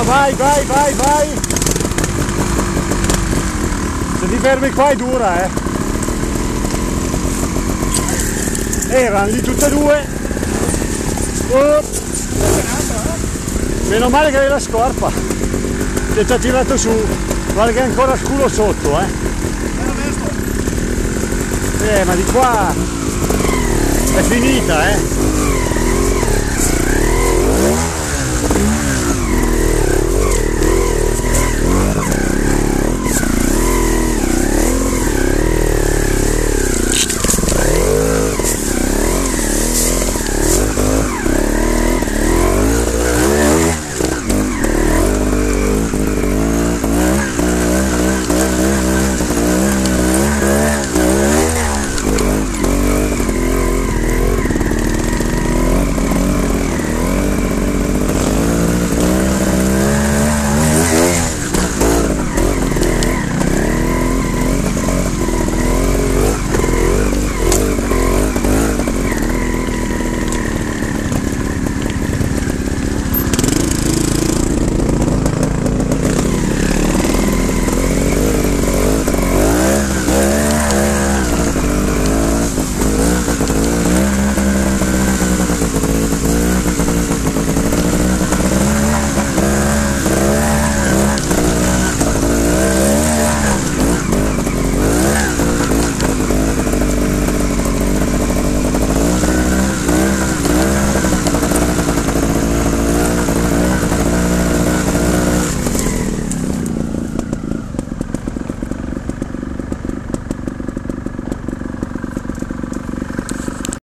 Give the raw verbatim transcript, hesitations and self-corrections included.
vai, vai, vai, vai. Se ti fermi qua è dura, eh. Erano lì tutte e due. Oh. Meno male che avevi la scorpa. Ti ha tirato su. Guarda che è ancora scuro sotto, eh. Eh, ma di qua è finita, eh.